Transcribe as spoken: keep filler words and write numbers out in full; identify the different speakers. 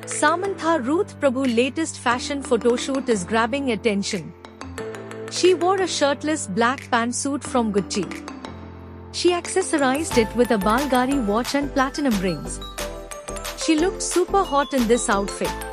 Speaker 1: Samantha Ruth Prabhu's latest fashion photoshoot is grabbing attention. She wore a shirtless black pantsuit from Gucci. She accessorized it with a Bulgari watch and platinum rings. She looked super hot in this outfit.